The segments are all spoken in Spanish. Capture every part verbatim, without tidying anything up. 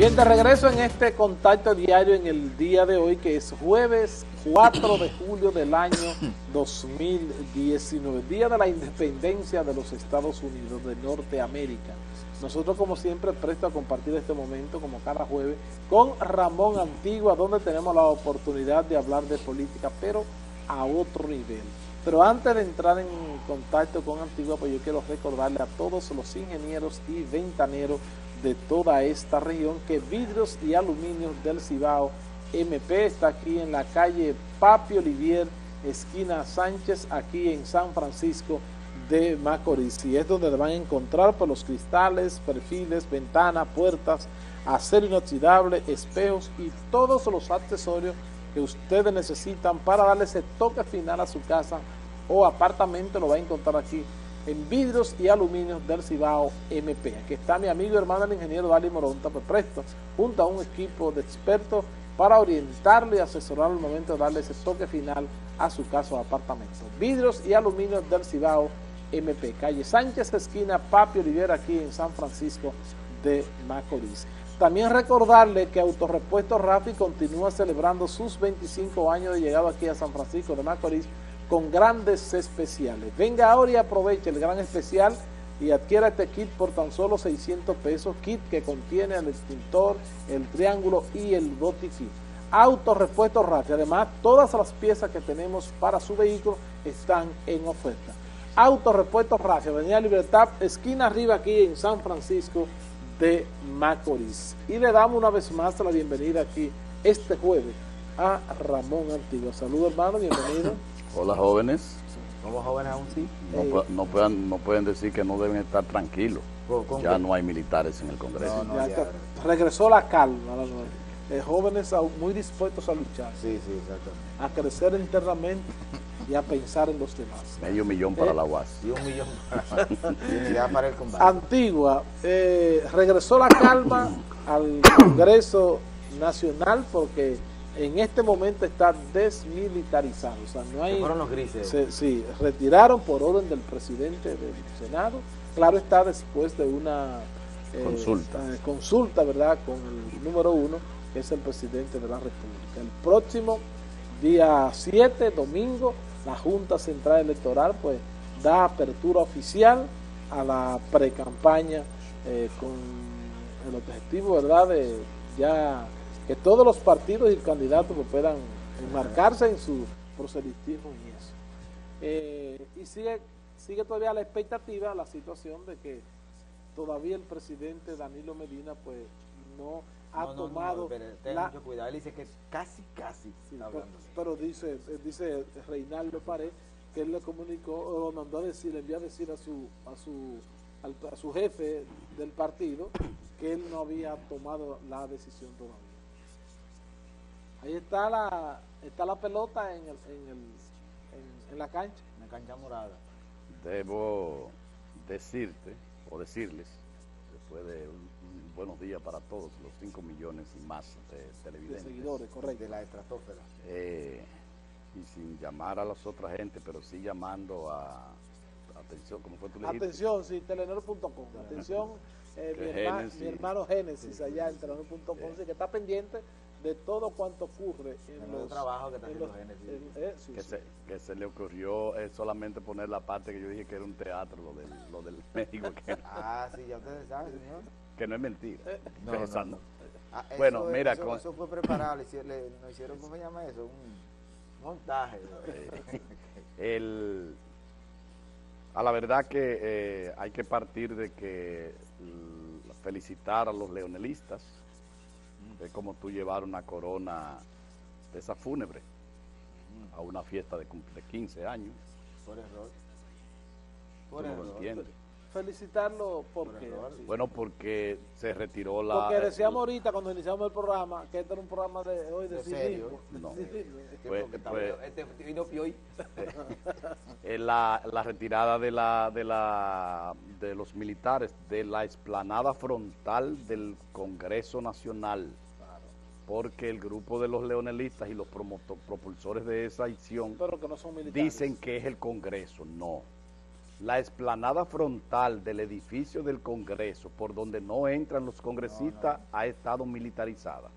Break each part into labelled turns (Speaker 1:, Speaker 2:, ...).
Speaker 1: Bien, de regreso en este contacto diario en el día de hoy, que es jueves cuatro de julio del año dos mil diecinueve, día de la independencia de los Estados Unidos de Norteamérica. Nosotros, como siempre, presto a compartir este momento, como cada jueves, con Ramón Antigua, donde tenemos la oportunidad de hablar de política, pero a otro nivel. Pero antes de entrar en contacto con Antigua, pues yo quiero recordarle a todos los ingenieros y ventaneros de toda esta región que Vidrios y Aluminios del Cibao M P está aquí en la calle Papi Olivier, esquina Sánchez, aquí en San Francisco de Macorís, y es donde van a encontrar por los cristales, perfiles, ventanas, puertas, acero inoxidable, espejos y todos los accesorios que ustedes necesitan para darle ese toque final a su casa o apartamento. Lo va a encontrar aquí en Vidrios y Aluminios del Cibao M P. Aquí está mi amigo y hermano el ingeniero Dali Moronta, pues presto, junto a un equipo de expertos para orientarlo y asesorarlo al momento de darle ese toque final a su casa o apartamento. Vidrios y Aluminios del Cibao M P, calle Sánchez, esquina Papi Olivier, aquí en San Francisco de Macorís. También recordarle que Autorepuesto Rafi continúa celebrando sus veinticinco años de llegado aquí a San Francisco de Macorís con grandes especiales. Venga ahora y aproveche el gran especial y adquiera este kit por tan solo seiscientos pesos, kit que contiene el extintor, el triángulo y el botiquín. Autorepuesto Rafi, además todas las piezas que tenemos para su vehículo están en oferta. Autorepuesto Rafi, Avenida Libertad, esquina arriba, aquí en San Francisco de Macorís. Y le damos una vez más la bienvenida aquí este jueves a Ramón Antigua. Saludos, hermano, bienvenido.
Speaker 2: Hola, jóvenes.
Speaker 3: ¿Somos jóvenes aún sí?
Speaker 2: No,
Speaker 1: Eh,
Speaker 2: pu- no, puedan, no pueden decir que no deben estar tranquilos.
Speaker 3: ¿Con- con
Speaker 2: Ya
Speaker 3: qué?
Speaker 2: no hay militares en el Congreso.
Speaker 3: No, no.
Speaker 1: ya
Speaker 3: ya.
Speaker 1: está. Regresó la calma, eh, jóvenes aún muy dispuestos a luchar,
Speaker 3: Sí, sí, exactamente.
Speaker 1: a crecer internamente y a pensar en los demás.
Speaker 2: Medio millón para
Speaker 1: Eh,
Speaker 2: la U A S.
Speaker 3: Y un millón para, y unidad para el combate.
Speaker 1: Antigua, eh, regresó la calma al Congreso Nacional porque en este momento está desmilitarizado, o sea, no
Speaker 3: Que
Speaker 1: hay...
Speaker 3: fueron los grises.
Speaker 1: Se, sí, retiraron por orden del presidente del Senado, claro está, después de una eh,
Speaker 2: Consulta.
Speaker 1: eh, consulta, ¿verdad?, con el número uno, que es el presidente de la República. El próximo día siete, domingo, la Junta Central Electoral pues da apertura oficial a la precampaña eh, con el objetivo, ¿verdad?, de ya que todos los partidos y candidatos pues, puedan enmarcarse en su proselitismo y eso. Eh, y sigue, sigue todavía la expectativa, la situación de que todavía el presidente Danilo Medina pues no ha
Speaker 3: No, no, no,
Speaker 1: tomado
Speaker 3: pero ten
Speaker 1: la...
Speaker 3: mucho cuidado. Él dice que casi, casi
Speaker 1: Sí,
Speaker 3: está
Speaker 1: pero,
Speaker 3: hablando.
Speaker 1: pero dice, eh, dice Reinaldo Pared que él le comunicó, o lo mandó a decir, le envió a decir a su, a su, al- a su jefe del partido que él no había tomado la decisión todavía. Ahí está la, está la pelota en, el, en, el, en, en la cancha.
Speaker 3: Una cancha morada.
Speaker 2: Debo decirte, o decirles, después de un, un buenos días para todos, los cinco millones y más de
Speaker 1: De
Speaker 2: televidentes,
Speaker 1: seguidores, correcto.
Speaker 3: De la estratosfera.
Speaker 2: eh, y sin llamar a las otras gente, pero sí llamando a, atención, como fue tu dijiste,
Speaker 1: Atención, sí, telenor punto com. Atención, eh, mi,
Speaker 2: Que
Speaker 1: herma-
Speaker 2: Génesis.
Speaker 1: mi hermano Génesis, allá en telenor punto com,
Speaker 2: Sí.
Speaker 1: sí, que está pendiente de todo cuanto ocurre en
Speaker 3: Menudo
Speaker 1: los
Speaker 3: trabajo que está
Speaker 1: en
Speaker 3: haciendo
Speaker 1: los-
Speaker 3: Génesis.
Speaker 1: en- eh, sí,
Speaker 2: que
Speaker 1: sí.
Speaker 2: se, que se le ocurrió eh, solamente poner la parte que yo dije que era un teatro, lo del, lo del México, que,
Speaker 3: Ah, sí, ya ustedes saben, señor.
Speaker 2: que no es mentira.
Speaker 1: Eh,
Speaker 3: No,
Speaker 2: Que
Speaker 3: no,
Speaker 2: esa
Speaker 3: no. Ah, eso
Speaker 2: Bueno,
Speaker 3: es-
Speaker 2: mira,
Speaker 3: eso,
Speaker 2: con-
Speaker 3: eso fue preparado, le hicieron, le- nos hicieron, ¿cómo se llama eso? Un montaje.
Speaker 2: El, a la verdad que eh, hay que partir de que l- felicitar a los leonelistas, de cómo tú llevar una corona de esa fúnebre a una fiesta de, cum- de quince años.
Speaker 3: Por error.
Speaker 2: Tú
Speaker 3: Por
Speaker 2: no
Speaker 3: error.
Speaker 2: lo entiendes.
Speaker 1: Felicitarlo porque,
Speaker 3: error.
Speaker 1: sí.
Speaker 2: Bueno, porque se retiró la...
Speaker 1: porque decíamos
Speaker 2: eh,
Speaker 1: ahorita cuando iniciamos el programa que este era un programa de hoy de,
Speaker 3: De
Speaker 1: civismo.
Speaker 3: serio.
Speaker 2: No.
Speaker 1: Sí, sí.
Speaker 2: Pues-
Speaker 3: Porque está-
Speaker 2: pues-
Speaker 3: este vino pioy.
Speaker 2: eh, la, la retirada de la de la de los militares de la explanada frontal del Congreso Nacional, porque el grupo de los leonelistas y los promoto- propulsores de esa acción
Speaker 1: Pero que no son militares.
Speaker 2: dicen que es el Congreso. No, La explanada frontal del edificio del Congreso, por donde no entran los congresistas, no, no. ha estado militarizada.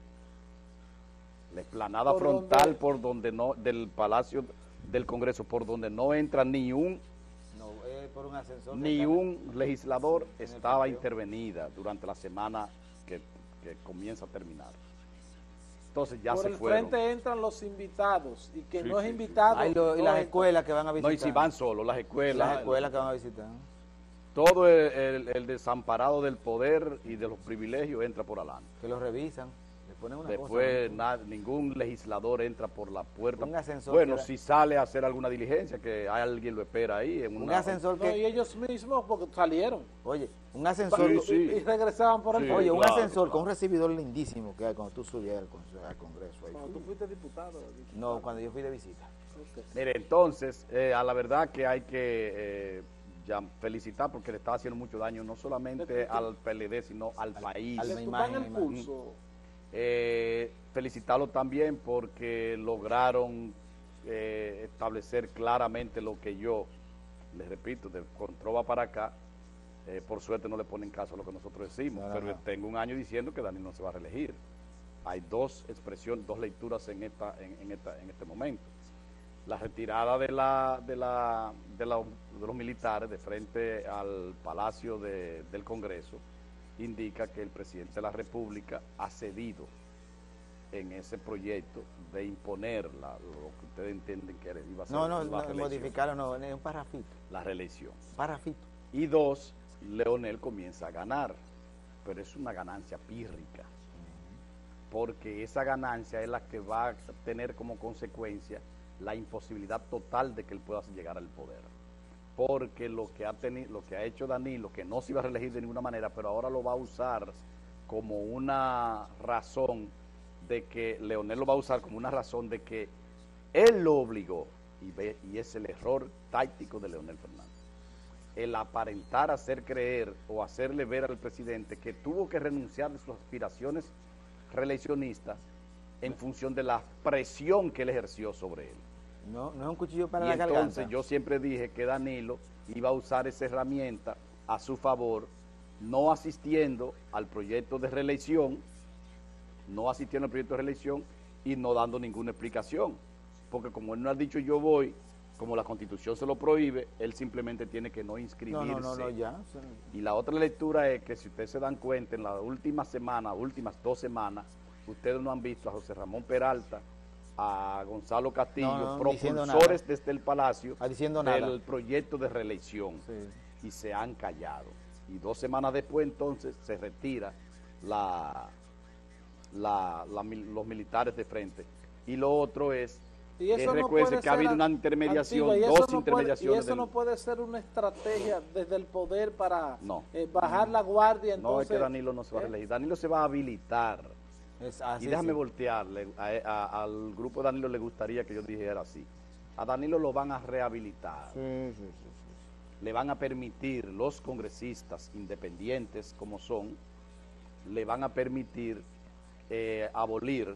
Speaker 2: La explanada ¿Por frontal dónde? por donde no del Palacio del Congreso, por donde no entra ni un
Speaker 3: no, eh, por un ascensor
Speaker 2: ni un legislador, sí, estaba intervenida durante la semana que, que comienza a terminar. Entonces ya
Speaker 1: por
Speaker 2: se
Speaker 1: el
Speaker 2: fueron.
Speaker 1: frente entran los invitados y que
Speaker 2: sí,
Speaker 1: no es
Speaker 2: sí,
Speaker 1: invitado.
Speaker 3: Sí. Hay lo, y
Speaker 1: no
Speaker 3: las
Speaker 1: entra.
Speaker 3: escuelas que van a visitar.
Speaker 2: No, y si van solos, las escuelas.
Speaker 3: Las escuelas que van a visitar.
Speaker 2: Todo el, el, el desamparado del poder y de los privilegios entra por adelante.
Speaker 3: Que los revisan. Le ponen una
Speaker 2: Después
Speaker 3: cosa,
Speaker 2: nada, ningún legislador entra por la puerta.
Speaker 3: Un ascensor.
Speaker 2: Bueno,
Speaker 3: era...
Speaker 2: si sale a hacer alguna diligencia, que alguien lo espera ahí. En
Speaker 3: un
Speaker 2: una...
Speaker 3: ascensor
Speaker 1: no,
Speaker 3: que...
Speaker 1: y ellos mismos porque salieron.
Speaker 3: Oye, un ascensor...
Speaker 2: Sí, sí.
Speaker 1: Y regresaban por el...
Speaker 2: Sí,
Speaker 3: Oye, un
Speaker 2: claro,
Speaker 3: ascensor
Speaker 2: claro.
Speaker 3: con un recibidor lindísimo que hay cuando tú subías al, al Congreso. Ahí.
Speaker 1: Cuando tú fuiste diputado, diputado.
Speaker 3: No, cuando yo fui de visita.
Speaker 1: Okay.
Speaker 2: Mire, entonces, eh, a la verdad que hay que eh, ya felicitar porque le está haciendo mucho daño no solamente al P L D, sino al, al país.
Speaker 1: Le tumban el pulso.
Speaker 2: Eh, felicitarlo también porque lograron eh, establecer claramente lo que yo, les repito, de Controva para acá, eh, por suerte no le ponen caso a lo que nosotros decimos, no, pero no. tengo un año diciendo que Danilo no se va a reelegir. Hay dos expresiones, dos lecturas en esta, en, en esta, en este momento. La retirada de la, de la, de la, de los militares de frente al Palacio de, del Congreso indica que el presidente de la República ha cedido en ese proyecto de imponer la, lo que ustedes entienden que iba a ser
Speaker 3: no, no,
Speaker 2: la
Speaker 3: no modificarlo, no, es un parrafito.
Speaker 2: La reelección.
Speaker 3: Parrafito.
Speaker 2: Y dos, Leonel comienza a ganar, pero es una ganancia pírrica, porque esa ganancia es la que va a tener como consecuencia la imposibilidad total de que él pueda llegar al poder. Porque lo que ha tenido, lo que ha hecho Danilo, que no se iba a reelegir de ninguna manera, pero ahora lo va a usar como una razón de que, Leonel lo va a usar como una razón de que él lo obligó, y, ve, y es el error táctico de Leonel Fernández, el aparentar hacer creer o hacerle ver al presidente que tuvo que renunciar de sus aspiraciones reeleccionistas en función de la presión que él ejerció sobre él.
Speaker 3: No, no es un cuchillo para
Speaker 2: y
Speaker 3: la
Speaker 2: entonces
Speaker 3: garganta.
Speaker 2: Yo siempre dije que Danilo iba a usar esa herramienta a su favor, no asistiendo al proyecto de reelección, no asistiendo al proyecto de reelección y no dando ninguna explicación. Porque como él no ha dicho yo voy, como la Constitución se lo prohíbe, él simplemente tiene que no inscribirse.
Speaker 3: No, no, no, no ya.
Speaker 2: Y la otra lectura es que si ustedes se dan cuenta, en las últimas semanas, últimas dos semanas, ustedes no han visto a José Ramón Peralta, a Gonzalo Castillo, no, no, propulsores desde el Palacio
Speaker 3: ah, diciendo
Speaker 2: del
Speaker 3: nada.
Speaker 2: proyecto de reelección, sí. Y se han callado. Y dos semanas después entonces se retira la, la, la, los militares de frente. Y lo otro es
Speaker 1: y eso
Speaker 2: que
Speaker 1: no
Speaker 2: recuerde que ha habido una intermediación,
Speaker 1: Antigua,
Speaker 2: dos
Speaker 1: no
Speaker 2: intermediaciones.
Speaker 1: Puede, y eso
Speaker 2: del...
Speaker 1: no puede ser una estrategia desde el poder para
Speaker 2: no.
Speaker 1: eh, bajar la guardia. Entonces,
Speaker 2: no es que Danilo no se va a reelegir, Danilo se va a habilitar.
Speaker 3: Es así,
Speaker 2: y déjame
Speaker 3: sí.
Speaker 2: voltearle, a, a, al grupo de Danilo le gustaría que yo dijera así. A Danilo lo van a rehabilitar.
Speaker 3: Sí, sí, sí, sí.
Speaker 2: Le van a permitir, los congresistas independientes como son, le van a permitir eh, abolir,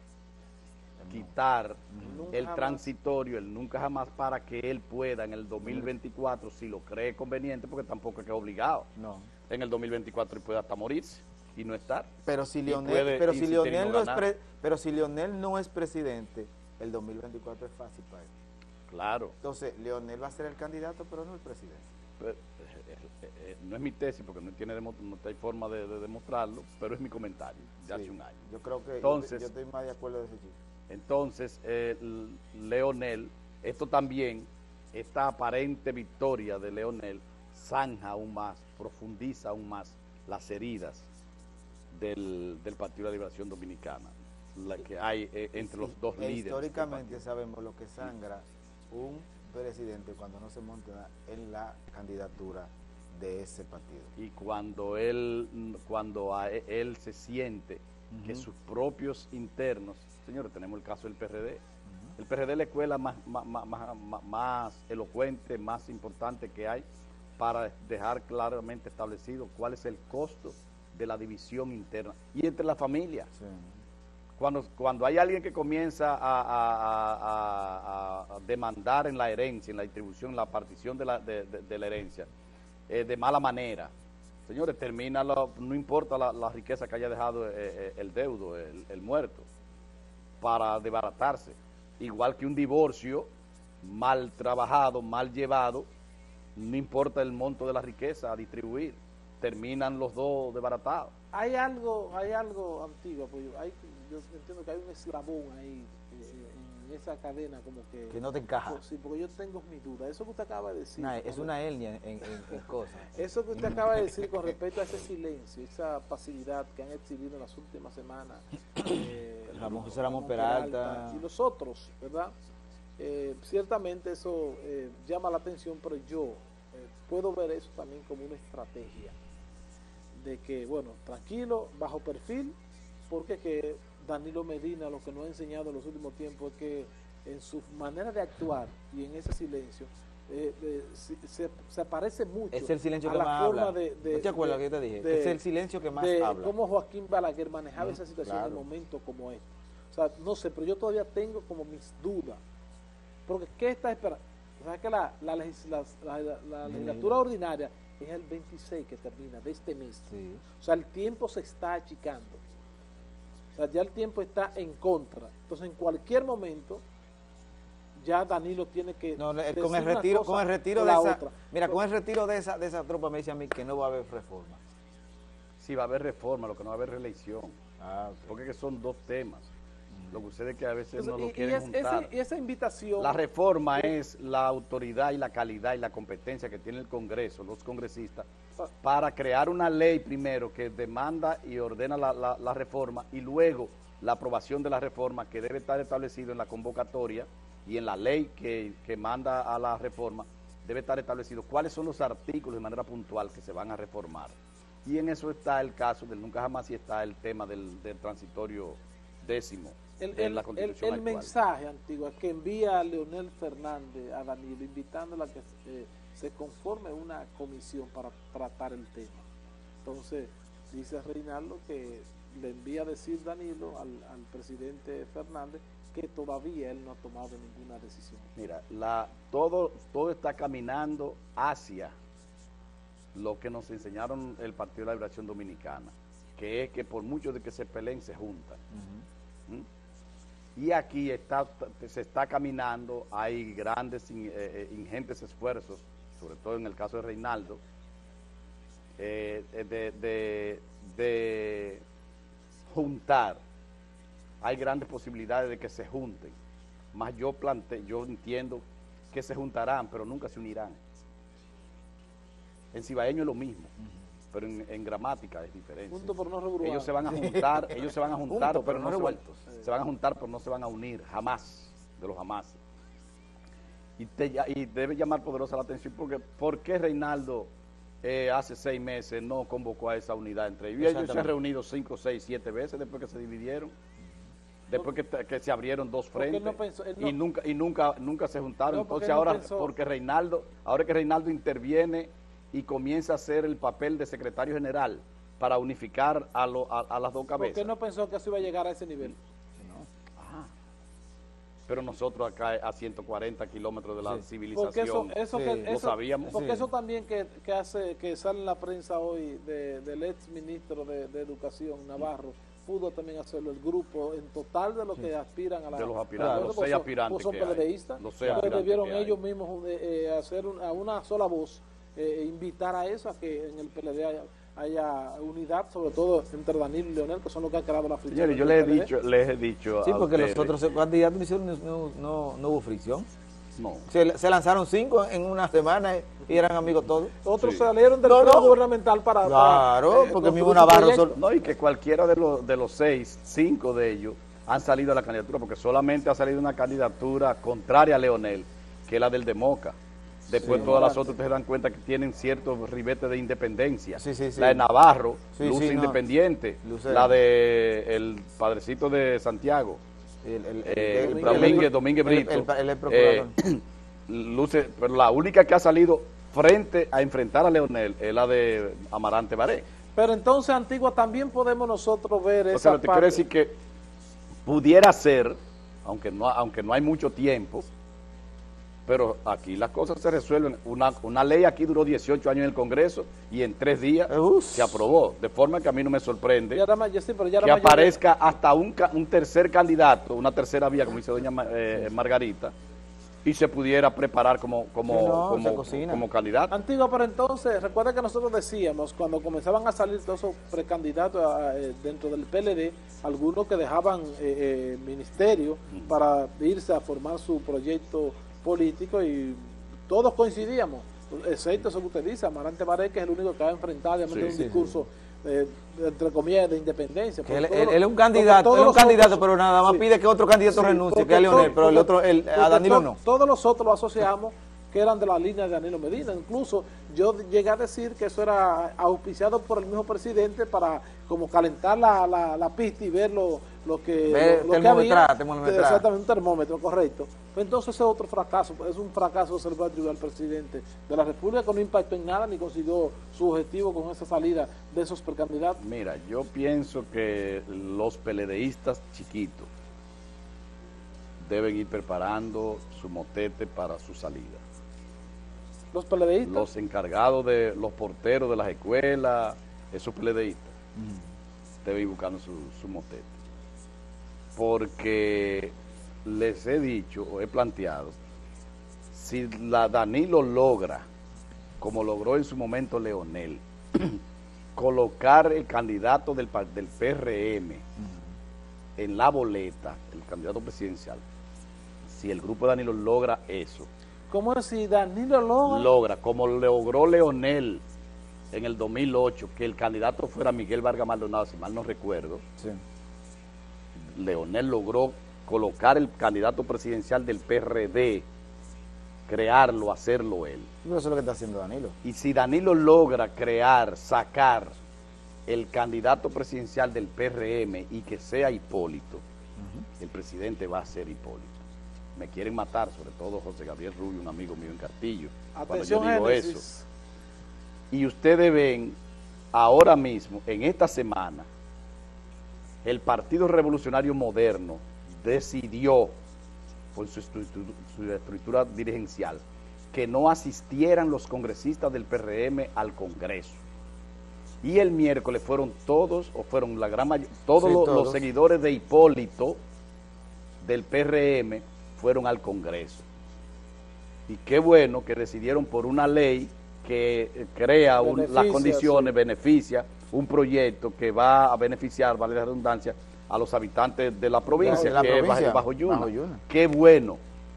Speaker 2: no. quitar nunca el jamás. transitorio, el nunca jamás, para que él pueda en el dos mil veinticuatro, si lo cree conveniente, porque tampoco es que es obligado.
Speaker 3: No.
Speaker 2: En el dos mil veinticuatro él puede hasta morirse y no estar.
Speaker 3: Pero si Leonel, puede, pero si Leonel no, no es pre, pero si Leonel no es presidente, el dos mil veinticuatro es fácil para él.
Speaker 2: Claro.
Speaker 3: Entonces, Leonel va a ser el candidato, pero no el presidente.
Speaker 2: Pero, eh, eh, eh, no es mi tesis porque no tiene no hay forma de, de demostrarlo, pero es mi comentario de sí, hace un año.
Speaker 3: Yo creo que
Speaker 2: entonces,
Speaker 3: yo, yo estoy más de acuerdo de ese chico.
Speaker 2: Entonces, eh, Leonel, esto también, esta aparente victoria de Leonel, zanja aún más, profundiza aún más las heridas del, del Partido de la Liberación Dominicana, la que hay eh, entre sí, los dos
Speaker 3: e
Speaker 2: líderes.
Speaker 3: Históricamente sabemos lo que sangra un presidente cuando no se monta en la candidatura de ese partido.
Speaker 2: Y cuando él, cuando a él se siente uh-huh. que sus propios internos, señores, tenemos el caso del P R D, uh-huh. el P R D es la escuela más, más, más, más, más elocuente, más importante que hay para dejar claramente establecido cuál es el costo de la división interna y entre la familia.
Speaker 3: Sí.
Speaker 2: cuando, cuando hay alguien que comienza a, a, a, a, a demandar en la herencia, en la distribución, en la partición de la, de, de, de la herencia, eh, de mala manera, señores, termina, lo, no importa la, la riqueza que haya dejado eh, eh, el deudo, el, el muerto, para desbaratarse. Igual que un divorcio mal trabajado, mal llevado, no importa el monto de la riqueza a distribuir, terminan los dos desbaratados.
Speaker 1: Hay algo, hay algo antiguo, pues hay, yo entiendo que hay un eslabón ahí eh, en esa cadena como que...
Speaker 3: Que no te encaja.
Speaker 1: Pues, sí, porque yo tengo mis dudas. Eso que usted acaba de decir...
Speaker 3: No, es una hernia en, en, en cosas.
Speaker 1: Eso que usted acaba de decir con respecto a ese silencio, esa pasividad que han exhibido en las últimas semanas... Eh,
Speaker 3: Ramón José Ramón Peralta...
Speaker 1: Y los otros, ¿verdad? Eh, ciertamente eso eh, llama la atención, pero yo eh, puedo ver eso también como una estrategia de que, bueno, tranquilo, bajo perfil, porque que Danilo Medina lo que nos ha enseñado en los últimos tiempos es que en su manera de actuar y en ese silencio eh, eh, se, se parece mucho
Speaker 3: es el silencio
Speaker 1: a
Speaker 3: que
Speaker 1: la
Speaker 3: más
Speaker 1: forma
Speaker 3: habla.
Speaker 1: de, de,
Speaker 3: ¿No te acuerdas
Speaker 1: de,
Speaker 3: que yo te dije?
Speaker 1: de,
Speaker 3: es el silencio que más
Speaker 1: de
Speaker 3: habla.
Speaker 1: cómo Joaquín Balaguer manejaba
Speaker 3: Mm,
Speaker 1: esa situación
Speaker 3: claro.
Speaker 1: en momentos como este. O sea, no sé, pero yo todavía tengo como mis dudas. Porque ¿qué está esperando? O sea, que la, la, legisla, la, la, la legislatura
Speaker 3: Mm.
Speaker 1: ordinaria es el veintiséis que termina de este mes.
Speaker 3: Sí.
Speaker 1: O sea, el tiempo se está achicando. O sea, ya el tiempo está en contra. Entonces, en cualquier momento, ya Danilo tiene que
Speaker 3: No, el-
Speaker 1: decir
Speaker 3: con el
Speaker 1: una
Speaker 3: retiro,
Speaker 1: cosa
Speaker 3: con el retiro
Speaker 1: o
Speaker 3: de
Speaker 1: la
Speaker 3: esa,
Speaker 1: otra.
Speaker 3: mira,
Speaker 1: Pero-
Speaker 3: con el retiro de esa, de esa tropa me dice a mí que no va a haber reforma.
Speaker 2: Sí, va a haber reforma, lo que no va a haber reelección,
Speaker 3: Ah, ok.
Speaker 2: porque que son dos temas. Lo que sucede es que a veces no
Speaker 1: Entonces,
Speaker 2: lo
Speaker 1: y- y
Speaker 2: quieren
Speaker 1: es-
Speaker 2: juntar.
Speaker 1: ese- y esa invitación...
Speaker 2: La reforma es la autoridad y la calidad y la competencia que tiene el Congreso, los congresistas, para crear una ley primero que demanda y ordena la, la, la reforma y luego la aprobación de la reforma que debe estar establecido en la convocatoria y en la ley que, que manda a la reforma debe estar establecido cuáles son los artículos de manera puntual que se van a reformar. Y en eso está el caso del nunca jamás y está el tema del, del transitorio décimo.
Speaker 1: El,
Speaker 2: de
Speaker 1: el,
Speaker 2: la
Speaker 1: el,
Speaker 2: Constitución
Speaker 1: el
Speaker 2: actual.
Speaker 1: mensaje antiguo que envía Leonel Fernández a Danilo invitándola a que eh, se conforme una comisión para tratar el tema. Entonces dice Reinaldo que le envía a decir Danilo al, al presidente Fernández que todavía él no ha tomado ninguna decisión.
Speaker 2: Mira, la, todo, todo está caminando hacia lo que nos enseñaron el Partido de la Liberación Dominicana, que es que por mucho de que se peleen, se juntan.
Speaker 3: Ujú.
Speaker 2: ¿Mm? Y aquí está, se está caminando, hay grandes, in, eh, ingentes esfuerzos, sobre todo en el caso de Reinaldo, eh, de, de, de juntar. Hay grandes posibilidades de que se junten, más yo plante, yo entiendo que se juntarán, pero nunca se unirán. En cibaeño es lo mismo, uh-huh. pero en, en gramática es diferente.
Speaker 1: Juntos pero no reburuados.
Speaker 2: Ellos se van a juntar, ellos se van a juntar,
Speaker 3: Juntos,
Speaker 2: pero,
Speaker 3: pero
Speaker 2: no
Speaker 3: no
Speaker 2: se van,
Speaker 3: revueltos.
Speaker 2: se van a juntar, pero no se van a unir, jamás, de los jamás. Y, te, y debe llamar poderosa la atención porque ¿por qué Reinaldo eh, hace seis meses no convocó a esa unidad entre ellos? Ellos se han reunido cinco, seis, siete veces después que se dividieron, después que, que se abrieron dos frentes
Speaker 1: no pensó, no,
Speaker 2: y nunca y nunca nunca se juntaron.
Speaker 1: No,
Speaker 2: Entonces
Speaker 1: no
Speaker 2: ahora
Speaker 1: pensó.
Speaker 2: porque Reinaldo, ahora que Reinaldo interviene y comienza a hacer el papel de secretario general para unificar a, lo, a, a las dos cabezas.
Speaker 1: ¿Por qué no pensó que eso iba a llegar a ese nivel?
Speaker 2: Ah, pero nosotros acá a ciento cuarenta kilómetros de la
Speaker 3: Sí.
Speaker 2: civilización
Speaker 1: Porque eso, eso
Speaker 3: Sí,
Speaker 1: que,
Speaker 3: lo
Speaker 1: eso,
Speaker 2: sabíamos.
Speaker 1: Porque
Speaker 3: Sí.
Speaker 1: eso también que, que hace, que sale en la prensa hoy de, del ex ministro de, de Educación, Navarro, pudo también hacerlo el grupo en total de los que aspiran a la...
Speaker 2: De los aspirantes,
Speaker 1: Claro,
Speaker 2: los
Speaker 1: pues
Speaker 2: seis
Speaker 1: son-
Speaker 2: aspirantes
Speaker 1: pues son
Speaker 2: que hay.
Speaker 1: PLDistas,
Speaker 2: Los seis
Speaker 1: entonces
Speaker 2: aspirantes
Speaker 1: debieron
Speaker 2: que hay.
Speaker 1: ellos mismos eh, eh, hacer un- a una sola voz, eh, invitar a eso, a que en el P L D haya, haya unidad, sobre todo entre Danilo y Leonel, que son los que han creado la fricción.
Speaker 2: Señores, yo
Speaker 1: entre
Speaker 2: les he
Speaker 1: el P L D.
Speaker 2: dicho, les he dicho
Speaker 3: Sí,
Speaker 2: a
Speaker 3: porque los
Speaker 2: ustedes-
Speaker 3: otros candidatos hicieron, no, no, no, no hubo fricción.
Speaker 2: no.
Speaker 3: Se, se lanzaron cinco en una semana y eran amigos todos.
Speaker 1: Otros
Speaker 2: Sí.
Speaker 1: salieron del
Speaker 3: No,
Speaker 1: plano
Speaker 3: no.
Speaker 1: gubernamental para...
Speaker 3: Claro,
Speaker 1: para, eh,
Speaker 3: porque mismo
Speaker 1: construir su
Speaker 3: Navarro
Speaker 1: proyecto.
Speaker 3: solo-
Speaker 2: No, y que cualquiera de los, de los seis, cinco de ellos han salido a la candidatura, porque solamente ha salido una candidatura contraria a Leonel, que es la del Democa. Después
Speaker 3: Sí.
Speaker 2: todas las otras se dan cuenta que tienen ciertos ribetes de independencia.
Speaker 3: Sí, sí, sí.
Speaker 2: La de Navarro,
Speaker 3: Sí,
Speaker 2: luce
Speaker 3: sí, no.
Speaker 2: independiente.
Speaker 3: Luce-
Speaker 2: La de el padrecito de Santiago,
Speaker 3: El, el,
Speaker 2: eh,
Speaker 3: el- el-
Speaker 2: Domínguez,
Speaker 3: el-
Speaker 2: Domínguez
Speaker 3: el-
Speaker 2: Brito.
Speaker 3: El, el- el procurador.
Speaker 2: eh, luce, pero la única que ha salido frente a enfrentar a Leonel es la de Amarante Baré.
Speaker 1: Pero entonces, Antigua, también podemos nosotros ver
Speaker 2: O
Speaker 1: esa
Speaker 2: sea, te quiero
Speaker 1: parte.
Speaker 2: decir que pudiera ser, aunque no, aunque no hay mucho tiempo, pero aquí las cosas se resuelven. Una, una ley aquí duró dieciocho años en el Congreso y en tres días Uf. se aprobó, de forma que a mí no me sorprende ya era, yo sí, pero ya que aparezca de... hasta un, un tercer candidato, una tercera vía, como dice doña eh, Margarita, y se pudiera preparar como, como, no, como, como candidato.
Speaker 1: Antigua, pero entonces, recuerda que nosotros decíamos, cuando comenzaban a salir todos esos precandidatos a, eh, dentro del P L D, algunos que dejaban eh, eh, ministerio uh-huh. para irse a formar su proyecto político, y todos coincidíamos, excepto eso que usted dice, Amarante Baré, que es el único que ha enfrentado sí, un sí, discurso sí. Eh, entre comillas de independencia.
Speaker 4: Él, él, él es un candidato, él es un candidato otros, pero nada más sí, pide que otro candidato sí, renuncie, que a Leonel, pero el otro, el, a Danilo to, no.
Speaker 1: Todos los otros lo asociamos que eran de la línea de Danilo Medina. Incluso yo llegué a decir que eso era auspiciado por el mismo presidente para como calentar la, la, la pista y ver lo, lo que,
Speaker 4: Ve,
Speaker 1: lo, lo que había.
Speaker 4: Exactamente,
Speaker 1: un termómetro, correcto. Entonces ese es otro fracaso, es un fracaso que se le va a atribuir al presidente de la República, que no impactó en nada ni consiguió su objetivo con esa salida de esos precandidatos.
Speaker 2: Mira, yo pienso que los peledeístas chiquitos deben ir preparando su motete para su salida.
Speaker 1: Los peledeístas.
Speaker 2: Los encargados de los porteros de las escuelas, esos peledeístas, mm. deben ir buscando su, su motete. Porque les he dicho o he planteado, si la Danilo logra, como logró en su momento Leonel, colocar el candidato del, del P R M mm. en la boleta, el candidato presidencial, si el grupo de Danilo logra eso,
Speaker 1: ¿cómo es si Danilo logra?
Speaker 2: Logra, como logró Leonel en el dos mil ocho, que el candidato fuera Miguel Vargas Maldonado, si mal no recuerdo. Sí. Leonel logró colocar el candidato presidencial del P R D, crearlo, hacerlo él.
Speaker 3: Eso es lo que está haciendo Danilo.
Speaker 2: Y si Danilo logra crear, sacar el candidato presidencial del P R M y que sea Hipólito, uh-huh. el presidente va a ser Hipólito. Me quieren matar, sobre todo José Gabriel Rubio, un amigo mío en Cartillo,
Speaker 1: Atención,
Speaker 2: cuando yo digo
Speaker 1: Génesis.
Speaker 2: eso. Y ustedes ven, ahora mismo, en esta semana, el Partido Revolucionario Moderno decidió, por su estructura, su estructura dirigencial, que no asistieran los congresistas del P R M al Congreso. Y el miércoles fueron todos, o fueron la gran mayoría, todos, sí, los, todos los seguidores de Hipólito del P R M fueron al Congreso. Y qué bueno que decidieron por una ley que crea un, las condiciones, sí. beneficia un proyecto que va a beneficiar, vale la redundancia, a los habitantes de la provincia,
Speaker 3: la
Speaker 2: que
Speaker 3: provincia,
Speaker 2: es Bajo Yuna.
Speaker 3: Bajo Yuna.
Speaker 2: Qué bueno.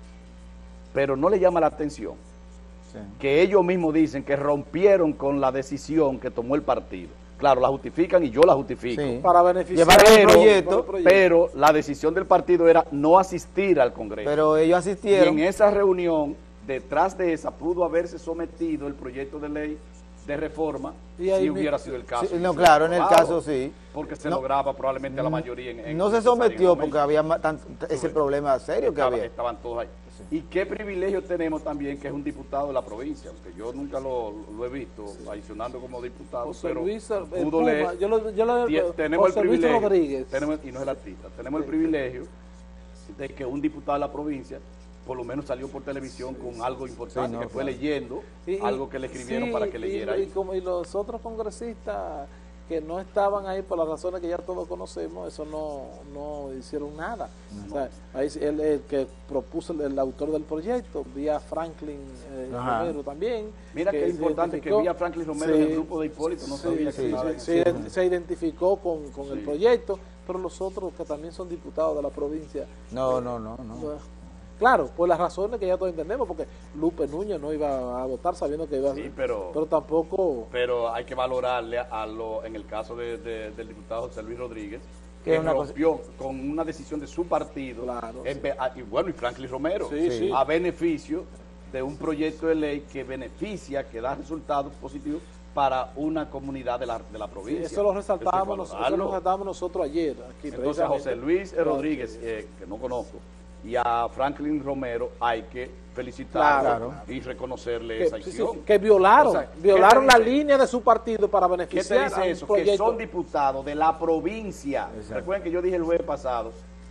Speaker 2: Pero no le llama la atención sí. que ellos mismos dicen que rompieron con la decisión que tomó el partido. Claro, la justifican y yo la justifico. Sí.
Speaker 1: Para beneficiar
Speaker 2: pero, el proyecto, pero la decisión del partido era no asistir al Congreso.
Speaker 3: Pero ellos asistieron.
Speaker 2: Y en esa reunión, detrás de esa, pudo haberse sometido el proyecto de ley de reforma y si hubiera sido el caso.
Speaker 3: Sí, no, claro, en el caso sí.
Speaker 2: Porque se
Speaker 3: no,
Speaker 2: lograba probablemente a la mayoría. En, en
Speaker 3: no se sometió porque había tan, ese problema serio
Speaker 2: estaba,
Speaker 3: que había.
Speaker 2: Estaban todos ahí. Sí. Y qué privilegio tenemos también que es un diputado de la provincia, aunque yo nunca lo, lo he visto sí. adicionando como diputado, José
Speaker 1: pero
Speaker 2: Luis,
Speaker 1: pudo Puma, leer, yo lo, yo lo,
Speaker 2: tie, tenemos
Speaker 1: José
Speaker 2: el privilegio,
Speaker 1: Luis Rodríguez.
Speaker 2: Tenemos, y no es el artista, tenemos sí. el privilegio de que un diputado de la provincia por lo menos salió por televisión sí, con algo importante, sí, no, que fue claro. leyendo y, algo que le escribieron sí, para que leyera.
Speaker 1: Y, y, como, y los otros congresistas que no estaban ahí por las razones que ya todos conocemos, eso no, no hicieron nada. No. O sea, ahí el, el que propuso el, el autor del proyecto, vía Franklin eh, Romero también.
Speaker 2: Mira qué importante que vía Franklin Romero sí, en el grupo de Hipólito, no
Speaker 1: sí,
Speaker 2: sabía
Speaker 1: sí,
Speaker 2: que nada.
Speaker 1: Sí, se, se identificó con, con sí. el proyecto, pero los otros que también son diputados de la provincia.
Speaker 3: No, eh, no, no, no.
Speaker 1: Bueno, claro, por las razones que ya todos entendemos, porque Lupe Núñez no iba a votar sabiendo que iba a...
Speaker 2: Sí, pero,
Speaker 1: pero tampoco...
Speaker 2: Pero hay que valorarle a lo, en el caso de, de, del diputado José Luis Rodríguez, que una rompió cosa... con una decisión de su partido, claro, en, sí. a, y bueno, y Franklin Romero,
Speaker 1: sí, sí.
Speaker 2: a beneficio de un proyecto de ley que beneficia, que da resultados positivos para una comunidad de la, de la provincia.
Speaker 1: Sí, eso lo resaltábamos, eso, eso lo resaltábamos nosotros ayer. Aquí,
Speaker 2: entonces a José Luis Rodríguez, eh, que no conozco, y a Franklin Romero hay que felicitarlo claro. y reconocerle
Speaker 1: que,
Speaker 2: esa acción.
Speaker 1: Sí, que violaron, o sea, violaron la línea de su partido para beneficiar.
Speaker 2: ¿Qué te dice eso? Que son diputados de la provincia. Exacto. Recuerden que yo dije el jueves pasado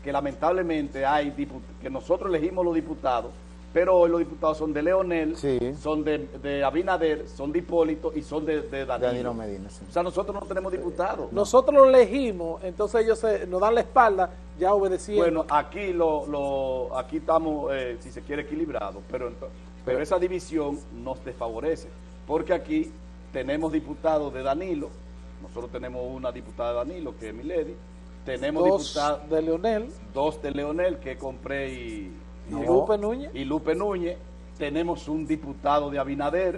Speaker 2: que lamentablemente hay que nosotros elegimos los diputados, pero hoy los diputados son de Leonel,
Speaker 3: sí.
Speaker 2: son de, de Abinader, son de Hipólito y son de, de Danilo.
Speaker 3: Danilo Medina, sí.
Speaker 2: O sea, nosotros no tenemos diputados.
Speaker 1: Nosotros lo elegimos, entonces ellos se, nos dan la espalda, ya obedeciendo.
Speaker 2: Bueno, aquí lo, lo aquí estamos, eh, si se quiere, equilibrados, pero, pero esa división nos desfavorece, porque aquí tenemos diputados de Danilo, nosotros tenemos una diputada de Danilo, que es Milady, tenemos
Speaker 1: dos
Speaker 2: diputados
Speaker 1: de Leonel,
Speaker 2: dos de Leonel, que compré y...
Speaker 1: y
Speaker 2: y
Speaker 1: Lupe Núñez.
Speaker 2: Y Lupe Núñez. Tenemos un diputado de Abinader,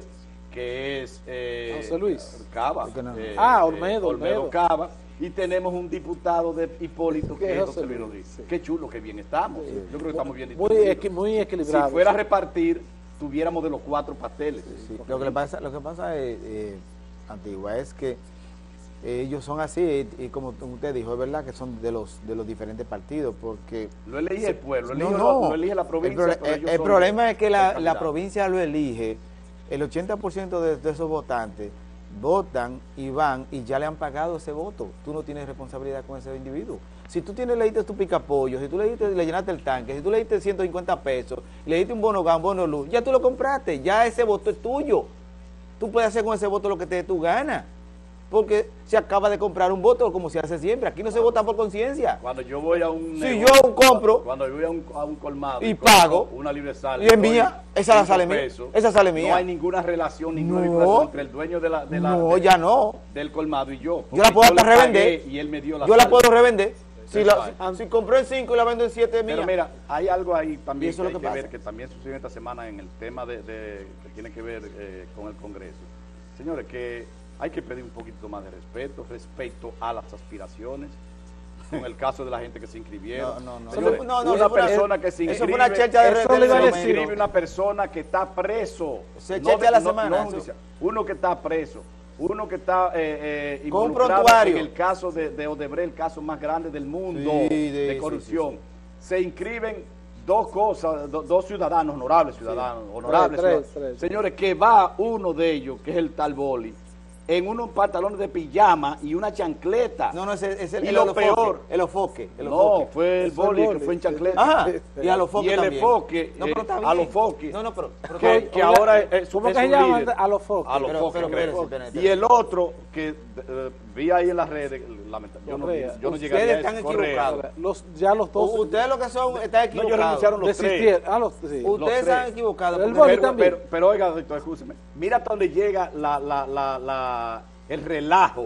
Speaker 2: que es... Eh,
Speaker 1: José Luis.
Speaker 2: Cava.
Speaker 3: No.
Speaker 2: Eh,
Speaker 1: Ah, Olmedo,
Speaker 2: eh, Olmedo
Speaker 1: Olmedo.
Speaker 2: Cava. Y tenemos un diputado de Hipólito, que
Speaker 1: Que
Speaker 2: es
Speaker 1: es
Speaker 2: José
Speaker 1: José
Speaker 2: Luis
Speaker 1: Luis,
Speaker 2: Rodríguez.
Speaker 1: sí.
Speaker 2: Qué chulo, qué bien estamos.
Speaker 1: Sí.
Speaker 2: Yo creo que estamos bien
Speaker 1: Muy,
Speaker 2: distribuidos.
Speaker 1: equi muy equilibrado.
Speaker 2: Si fuera a repartir, tuviéramos de los cuatro pasteles.
Speaker 3: Sí, lo que le pasa, lo que pasa es, eh, Antigua, es que eh, ellos son así, y, y como usted dijo, es verdad que son de los de los diferentes partidos, porque...
Speaker 2: Lo elige el pueblo, lo
Speaker 3: No,
Speaker 2: elige,
Speaker 3: no.
Speaker 2: lo, lo elige la provincia.
Speaker 3: El, pro-
Speaker 2: pero
Speaker 3: el-
Speaker 2: ellos
Speaker 3: el
Speaker 2: son
Speaker 3: problema es que
Speaker 2: los
Speaker 3: la, la
Speaker 2: candidatos.
Speaker 3: provincia lo elige, el ochenta por ciento de, de esos votantes votan y van y ya le han pagado ese voto. Tú no tienes responsabilidad con ese individuo. Si tú tienes, le diste tu picapollo, si tú le, diste, le llenaste el tanque, si tú le diste ciento cincuenta pesos, le diste un bono gas, un bono luz, ya tú lo compraste, ya ese voto es tuyo. Tú puedes hacer con ese voto lo que te dé tu gana, porque se acaba de comprar un voto como se hace siempre. Aquí no se vota por conciencia.
Speaker 2: Cuando yo voy a un...
Speaker 3: Si
Speaker 2: negocio,
Speaker 3: yo compro
Speaker 2: Cuando yo voy a un, a un colmado...
Speaker 3: y
Speaker 2: compro
Speaker 3: pago,
Speaker 2: una libre de sal...
Speaker 3: y es mía, esa la
Speaker 2: cinco
Speaker 3: sale mía,
Speaker 2: pesos,
Speaker 3: esa sale mía.
Speaker 2: No hay ninguna relación, ninguna
Speaker 3: No.
Speaker 2: vinculación entre el dueño de la... De la
Speaker 3: No,
Speaker 2: de-
Speaker 3: ya no.
Speaker 2: del colmado y yo.
Speaker 3: Yo la puedo
Speaker 2: Porque
Speaker 3: hasta
Speaker 2: le
Speaker 3: revender.
Speaker 2: pagué y él me dio la
Speaker 3: Yo la
Speaker 2: sal.
Speaker 3: puedo revender. Si, la,
Speaker 2: Exacto.
Speaker 3: si compré en cinco y la vendo en siete es mía.
Speaker 2: Pero mira, hay algo ahí
Speaker 3: Y
Speaker 2: también
Speaker 3: eso
Speaker 2: que
Speaker 3: es lo
Speaker 2: hay
Speaker 3: que
Speaker 2: que ver,
Speaker 3: pasa.
Speaker 2: que también sucedió esta semana en el tema de, de que tiene que ver eh, con el Congreso. Señores, que hay que pedir un poquito más de respeto respecto a las aspiraciones, con el caso de la gente que se inscribieron.
Speaker 3: No, no, no.
Speaker 2: Señores,
Speaker 3: Eso- no, no,
Speaker 2: una
Speaker 3: eso fue una-
Speaker 2: persona que se
Speaker 3: eso
Speaker 2: inscribe,
Speaker 3: fue una chercha de
Speaker 1: eso le iba a
Speaker 2: se
Speaker 1: decir.
Speaker 2: inscribe una persona que está preso.
Speaker 3: Se
Speaker 2: no
Speaker 3: chequea la
Speaker 2: no-
Speaker 3: semana,
Speaker 2: no
Speaker 3: eso.
Speaker 2: judicial. Uno que está preso. Uno que está eh, eh,
Speaker 3: Con un
Speaker 2: involucrado
Speaker 3: prontuario.
Speaker 2: en el caso de, de Odebrecht, el caso más grande del mundo
Speaker 3: Sí,
Speaker 2: de,
Speaker 3: de- sí,
Speaker 2: corrupción.
Speaker 3: sí,
Speaker 2: Se inscriben dos cosas, do- dos ciudadanos, honorables ciudadanos, honorables
Speaker 1: Tres,
Speaker 2: ciudadanos.
Speaker 1: tres, tres.
Speaker 2: Señores, que va uno de ellos, que es el tal Boli, en unos pantalones de pijama y una chancleta.
Speaker 3: No, no, es el, es el,
Speaker 2: Y
Speaker 3: el
Speaker 2: lo
Speaker 3: olofoque,
Speaker 2: peor.
Speaker 3: El ofoque. El
Speaker 2: No,
Speaker 3: ofoque.
Speaker 2: fue el
Speaker 1: Fue el
Speaker 2: Boli que
Speaker 1: Boli,
Speaker 2: fue en
Speaker 1: sí.
Speaker 2: chancleta.
Speaker 3: Ajá, y a los
Speaker 2: Y el
Speaker 3: también.
Speaker 2: enfoque,
Speaker 3: No, pero
Speaker 2: eh,
Speaker 3: está
Speaker 2: a
Speaker 3: bien.
Speaker 2: los foques.
Speaker 3: No, no, pero... pero
Speaker 2: que,
Speaker 3: está
Speaker 2: que
Speaker 3: bien.
Speaker 2: ahora es, es-
Speaker 1: ¿Cómo
Speaker 2: es
Speaker 1: que se
Speaker 2: un
Speaker 1: llaman?
Speaker 2: líder.
Speaker 1: A los foques.
Speaker 2: A los
Speaker 3: Pero-
Speaker 2: foques,
Speaker 3: pero
Speaker 2: creo.
Speaker 3: espérese, espérese,
Speaker 2: Y el otro que eh, vi ahí en las redes, lamentablemente, yo no,
Speaker 1: Correa.
Speaker 2: yo no
Speaker 3: Ustedes
Speaker 2: llegaría a
Speaker 3: están
Speaker 2: eso, Correa.
Speaker 3: equivocados.
Speaker 1: Los, ya los dos
Speaker 3: U- Ustedes lo que son, están
Speaker 2: No, ellos
Speaker 3: equivocados.
Speaker 2: renunciaron los tres.
Speaker 1: desistieron. Ah, los, sí.
Speaker 2: Los
Speaker 3: Ustedes
Speaker 2: tres.
Speaker 3: están equivocados.
Speaker 1: Pero el
Speaker 3: porque-
Speaker 1: Boli
Speaker 2: Pero,
Speaker 1: también.
Speaker 2: pero, pero oiga, doctor, escúcheme. Mira hasta dónde llega la, la, la, la, el relajo,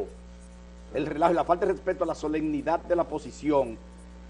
Speaker 2: el relajo y la falta de respeto a la solemnidad de la posición,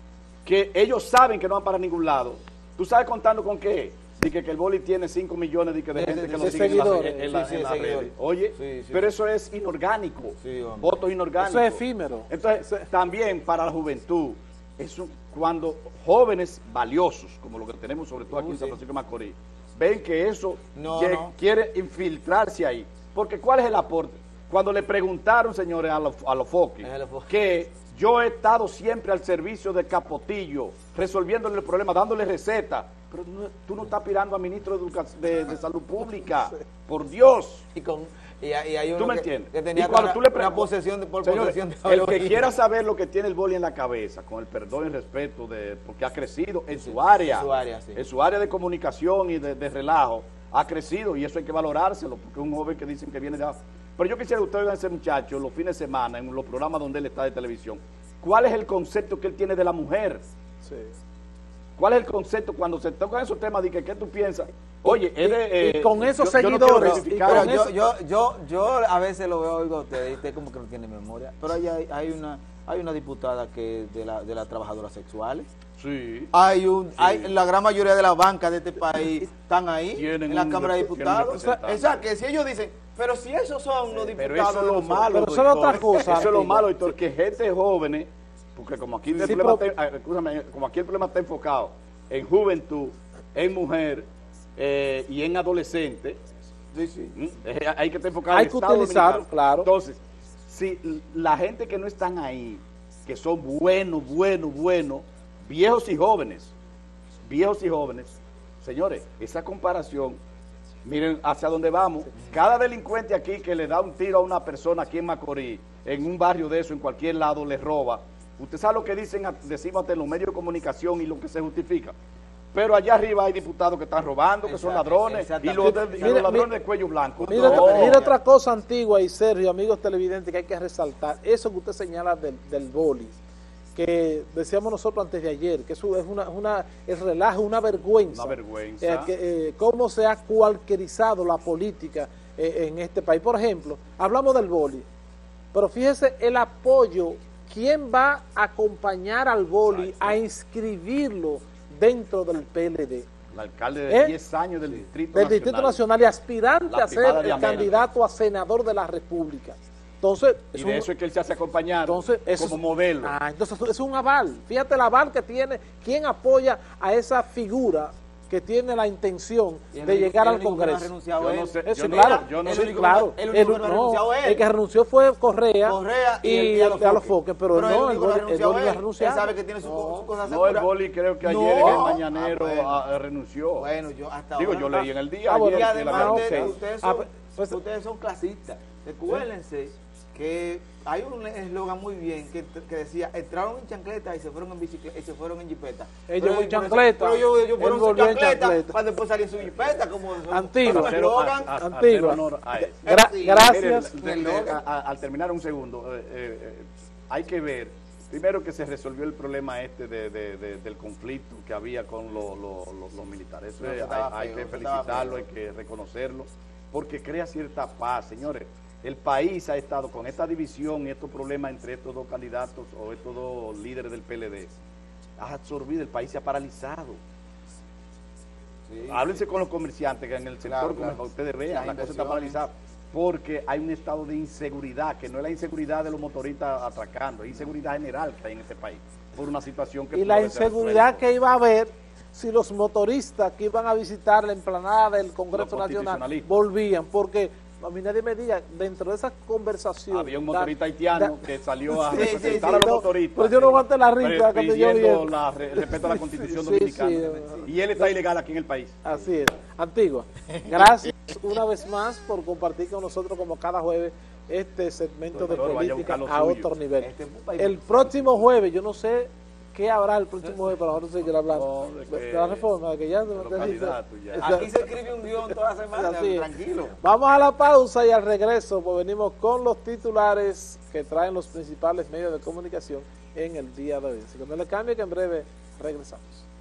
Speaker 2: que ellos saben que no van para ningún lado. ¿Tú sabes contando con qué? De que, que el Boli tiene cinco millones de, que de
Speaker 3: De-
Speaker 2: gente
Speaker 3: de-
Speaker 2: que
Speaker 3: de
Speaker 2: lo sigue en, la-
Speaker 1: seguidores.
Speaker 2: en la-
Speaker 3: Sí, sí,
Speaker 2: en las
Speaker 3: seguidores.
Speaker 2: redes. Oye,
Speaker 3: Sí, sí.
Speaker 2: pero eso es inorgánico.
Speaker 3: Sí, hombre.
Speaker 2: Votos inorgánicos.
Speaker 1: Eso es efímero.
Speaker 2: Entonces, también para la juventud, es un- cuando jóvenes valiosos, como lo que tenemos sobre todo aquí
Speaker 3: Uh,
Speaker 2: en San
Speaker 3: sí.
Speaker 2: Francisco de Macorís, ven que eso
Speaker 3: No,
Speaker 2: lle-
Speaker 3: no.
Speaker 2: quiere infiltrarse ahí. Porque ¿cuál es el aporte? Cuando le preguntaron, señores, a los, a los foques,
Speaker 3: A los foques.
Speaker 2: que yo he estado siempre al servicio de Capotillo, resolviéndole el problema, dándole recetas, pero no- tú no estás aspirando a ministro de, Educa- de- de Salud Pública, por Dios.
Speaker 3: Y, con, y, hay- y hay uno
Speaker 2: ¿Tú me
Speaker 3: que,
Speaker 2: entiendes?
Speaker 3: que tenía
Speaker 2: Y cuando
Speaker 3: una,
Speaker 2: tú le
Speaker 3: una
Speaker 2: preguntas-
Speaker 3: posesión de, por
Speaker 2: Señores,
Speaker 3: posesión de
Speaker 2: el que
Speaker 3: heroína.
Speaker 2: quiera saber lo que tiene el Boli en la cabeza, con el perdón y el respeto, de porque ha crecido en su área,
Speaker 3: en su área, sí.
Speaker 2: en su área de comunicación y de, de relajo, ha crecido y eso hay que valorárselo, porque es un joven que dicen que viene de abajo. Pero yo quisiera que ustedes vean a ese muchacho los fines de semana, en los programas donde él está de televisión, ¿cuál es el concepto que él tiene de la mujer?
Speaker 1: Sí.
Speaker 2: ¿Cuál es el concepto cuando se tocan esos temas de que qué tú piensas? Oye, es de,
Speaker 1: y
Speaker 2: eh,
Speaker 1: con esos
Speaker 2: yo- yo no quiero
Speaker 1: seguidores,
Speaker 2: clasificar.
Speaker 1: y
Speaker 3: Pero
Speaker 1: con
Speaker 3: yo,
Speaker 1: eso-
Speaker 3: yo, yo, yo a veces lo veo, oigo a ustedes, y usted como que no tiene memoria, pero hay, hay, hay una hay una diputada que es de la de las trabajadoras sexuales.
Speaker 2: Sí.
Speaker 3: Hay un, hay la gran mayoría de las bancas de este país están ahí
Speaker 2: Tienen
Speaker 3: en la
Speaker 2: un
Speaker 3: Cámara de
Speaker 2: rep- tienen
Speaker 3: Diputados.
Speaker 2: representantes.
Speaker 3: Exacto, que si ellos dicen, pero si esos son los
Speaker 2: Pero
Speaker 3: diputados,
Speaker 2: eso es
Speaker 3: de
Speaker 2: lo
Speaker 3: nosotros".
Speaker 2: malo,
Speaker 1: Pero eso es
Speaker 2: doctor.
Speaker 1: otra cosa,
Speaker 2: Eso es lo
Speaker 1: Artilla.
Speaker 2: malo, doctor, que gente jóvenes, porque como aquí, el
Speaker 1: Sí,
Speaker 2: problema
Speaker 1: pero-
Speaker 2: está, ah, escúchame, como aquí el problema está enfocado en juventud, en mujer eh, y en adolescente,
Speaker 3: Sí, sí.
Speaker 2: ¿m? Eh, hay que estar enfocado
Speaker 1: Hay
Speaker 2: en el
Speaker 1: que
Speaker 2: Estado
Speaker 1: utilizar,
Speaker 2: Dominicano.
Speaker 1: claro.
Speaker 2: Entonces, si l- la gente que no están ahí, que son buenos, buenos, buenos, viejos y jóvenes, viejos y jóvenes, señores, esa comparación, miren hacia dónde vamos. Cada delincuente aquí que le da un tiro a una persona aquí en Macorís, en un barrio de eso, en cualquier lado, le roba, Usted sabe lo que dicen, decimos hasta en los medios de comunicación y lo que se justifica. Pero allá arriba hay diputados que están robando, que
Speaker 3: Exacto,
Speaker 2: son ladrones, y los, de, y
Speaker 1: mira,
Speaker 2: los ladrones
Speaker 1: mira,
Speaker 2: de cuello blanco.
Speaker 1: Mira,
Speaker 2: No.
Speaker 1: mira otra cosa antigua, y Sergio, amigos televidentes, que hay que resaltar. Eso que usted señala del, del boli, que decíamos nosotros antes de ayer, que eso es una, una el relajo, una vergüenza.
Speaker 2: Una vergüenza.
Speaker 1: Eh, que, eh, cómo se ha cualquierizado la política eh, en este país. Por ejemplo, hablamos del boli, pero fíjese el apoyo, ¿quién va a acompañar al boli
Speaker 2: Exacto.
Speaker 1: a inscribirlo dentro del P L D?
Speaker 2: El alcalde de
Speaker 1: ¿Eh?
Speaker 2: diez años del Distrito
Speaker 1: Del
Speaker 2: Nacional.
Speaker 1: Distrito Nacional y aspirante
Speaker 2: La
Speaker 1: a ser
Speaker 2: privada de
Speaker 1: el
Speaker 2: América.
Speaker 1: candidato a senador de la República. Entonces,
Speaker 2: Y
Speaker 1: es
Speaker 2: de
Speaker 1: un-
Speaker 2: eso es que él se hace acompañar
Speaker 1: entonces, eso
Speaker 2: como
Speaker 1: es-
Speaker 2: modelo.
Speaker 1: Ah, entonces es un aval. Fíjate el aval que tiene, quién apoya a esa figura que tiene la intención
Speaker 3: Y el
Speaker 1: de
Speaker 3: único-
Speaker 1: llegar
Speaker 3: el
Speaker 1: al
Speaker 3: único que no ha
Speaker 1: Congreso.
Speaker 3: renunciado
Speaker 2: Yo
Speaker 3: es
Speaker 2: no
Speaker 3: él.
Speaker 2: sé,
Speaker 1: Eso,
Speaker 2: yo no-
Speaker 1: claro,
Speaker 2: yo no
Speaker 3: el
Speaker 1: sí,
Speaker 2: sé.
Speaker 3: único-
Speaker 1: claro.
Speaker 3: el único que no ha
Speaker 1: no,
Speaker 3: renunciado es él.
Speaker 1: el que renunció fue Correa,
Speaker 3: Correa y,
Speaker 1: y,
Speaker 3: el, y
Speaker 1: el de a los Foques, pero,
Speaker 3: el
Speaker 1: no, el
Speaker 3: único que
Speaker 1: Boli
Speaker 3: ha
Speaker 1: el
Speaker 3: renunciado
Speaker 1: Boli no ha
Speaker 3: él.
Speaker 1: renunciado.
Speaker 3: Él sabe que tiene sus
Speaker 1: No.
Speaker 3: sus cosas
Speaker 2: No, el
Speaker 3: seguras.
Speaker 2: boli creo que ayer
Speaker 3: No.
Speaker 2: en el mañanero
Speaker 3: Ah, bueno.
Speaker 2: ah, renunció.
Speaker 3: Bueno, yo hasta
Speaker 2: Digo,
Speaker 3: ahora...
Speaker 2: yo leí en el día
Speaker 1: Ah, bueno,
Speaker 3: Y
Speaker 2: ayer que la
Speaker 3: además
Speaker 1: Ah,
Speaker 3: ustedes,
Speaker 1: ok.
Speaker 3: ustedes
Speaker 1: Ah,
Speaker 3: son,
Speaker 1: pues-
Speaker 3: ustedes son clasistas. Recuérdense que hay un eslogan muy bien que, que decía, entraron en chancleta y se fueron en bicicleta y se fueron en jipeta.
Speaker 1: Ellos
Speaker 3: Pero-
Speaker 1: en chancleta,
Speaker 3: Pero ellos, ellos
Speaker 1: él
Speaker 3: fueron en
Speaker 1: volvió en
Speaker 3: chancleta,
Speaker 1: chancleta.
Speaker 3: para después salir en su jipeta como
Speaker 1: Antigua.
Speaker 3: como
Speaker 2: Hacer- a-
Speaker 3: eslogan.
Speaker 2: a- hacer
Speaker 1: Antigua.
Speaker 2: honor a eso.
Speaker 1: Gra-
Speaker 3: Sí.
Speaker 1: gracias.
Speaker 2: Mire, de- de- a- a- al terminar un segundo, eh, eh, eh, hay que ver, primero que se resolvió el problema este de, de- de- del conflicto que había con lo- lo- lo- los militares. Eso
Speaker 3: No,
Speaker 2: es-
Speaker 3: eso estaba
Speaker 2: hay, hay
Speaker 3: feo,
Speaker 2: que
Speaker 3: eso estaba
Speaker 2: felicitarlo,
Speaker 3: feo.
Speaker 2: hay que reconocerlo, porque crea cierta paz, señores. El país ha estado con esta división y estos problemas entre estos dos candidatos o estos dos líderes del P L D. Ha absorbido, el país se ha paralizado.
Speaker 3: Sí,
Speaker 2: Háblense con los comerciantes, que en el sector
Speaker 3: Claro,
Speaker 2: comercial,
Speaker 3: claro.
Speaker 2: ustedes vean,
Speaker 3: Las
Speaker 2: la cosa está
Speaker 3: inversiones.
Speaker 2: paralizada, porque hay un estado de inseguridad, que no es la inseguridad de los motoristas atracando, es inseguridad general que hay en este país, por una situación que...
Speaker 1: Y la
Speaker 2: puede ser
Speaker 1: inseguridad
Speaker 2: resuelta.
Speaker 1: que iba a haber si los motoristas que iban a visitar la emplanada del Congreso
Speaker 2: Los
Speaker 1: Nacional
Speaker 2: constitucionalistas.
Speaker 1: volvían, porque a mí nadie me diga, dentro de esa conversación...
Speaker 2: Había un
Speaker 1: da-
Speaker 2: motorista haitiano
Speaker 1: da-
Speaker 2: que salió a
Speaker 1: Sí,
Speaker 2: representar
Speaker 1: sí, sí,
Speaker 2: a los
Speaker 1: no,
Speaker 2: motoristas.
Speaker 1: pero yo no aguanté la risa cuando yo vi
Speaker 2: pidiendo
Speaker 1: eso.
Speaker 2: la, re- el respeto a la Constitución
Speaker 1: Sí,
Speaker 2: Dominicana.
Speaker 1: sí.
Speaker 2: Y él está ilegal aquí en el país.
Speaker 1: Así es. Antigua, gracias una vez más por compartir con nosotros como cada jueves este segmento de
Speaker 2: Doctor, vaya a
Speaker 1: política
Speaker 2: buscar lo
Speaker 1: a
Speaker 2: suyo.
Speaker 1: otro nivel.
Speaker 3: Este es un país-
Speaker 1: El próximo jueves, yo no sé qué habrá el próximo jueves para nosotros seguir hablando
Speaker 2: No, de
Speaker 1: de,
Speaker 2: que-
Speaker 1: de la reforma, de que ya...
Speaker 2: de los candidatos ya.
Speaker 1: Exacto.
Speaker 3: Aquí se escribe un guión toda la semana,
Speaker 1: Así es.
Speaker 3: tranquilo.
Speaker 1: Vamos a la pausa y al regreso pues venimos con los titulares que traen los principales medios de comunicación en el día de hoy. Así que no le cambie, que en breve regresamos.